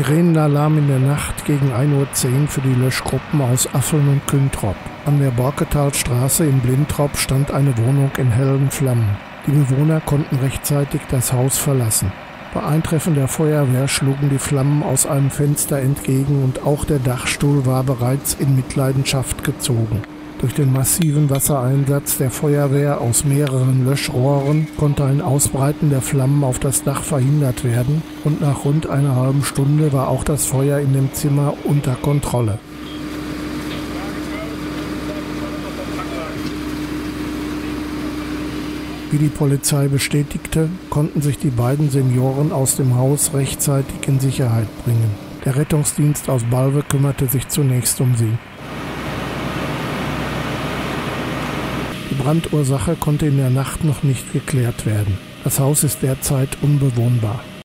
Sirenenalarm in der Nacht gegen 1:10 Uhr für die Löschgruppen aus Affeln und Küntrop. An der Borketalstraße in Blintrop stand eine Wohnung in hellen Flammen. Die Bewohner konnten rechtzeitig das Haus verlassen. Bei Eintreffen der Feuerwehr schlugen die Flammen aus einem Fenster entgegen und auch der Dachstuhl war bereits in Mitleidenschaft gezogen. Durch den massiven Wassereinsatz der Feuerwehr aus mehreren Löschrohren konnte ein Ausbreiten der Flammen auf das Dach verhindert werden und nach rund einer halben Stunde war auch das Feuer in dem Zimmer unter Kontrolle. Wie die Polizei bestätigte, konnten sich die beiden Senioren aus dem Haus rechtzeitig in Sicherheit bringen. Der Rettungsdienst aus Balve kümmerte sich zunächst um sie. Die Brandursache konnte in der Nacht noch nicht geklärt werden. Das Haus ist derzeit unbewohnbar.